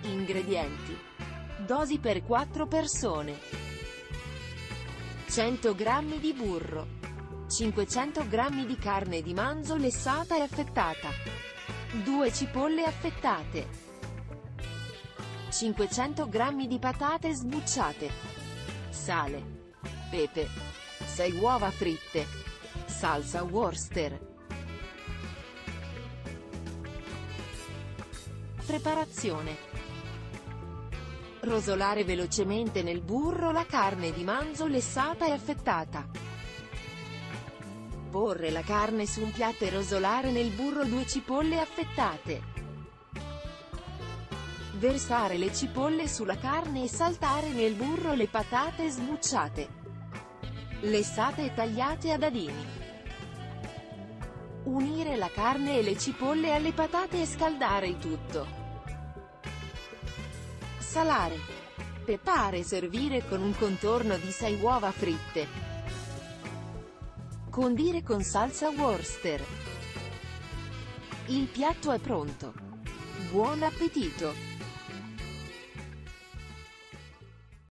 Ingredienti. Dosi per 4 persone. 100 g di burro. 500 g di carne di manzo lessata e affettata. 2 cipolle affettate. 500 g di patate sbucciate. Sale. Pepe. 6 uova fritte. Salsa Worcester. Preparazione. Rosolare velocemente nel burro la carne di manzo lessata e affettata. Porre la carne su un piatto e rosolare nel burro 2 cipolle affettate. Versare le cipolle sulla carne e saltare nel burro le patate sbucciate, lessate e tagliate a dadini. Unire la carne e le cipolle alle patate e scaldare il tutto. Salare. Pepare e servire con un contorno di 6 uova fritte. Condire con salsa Worcester. Il piatto è pronto. Buon appetito!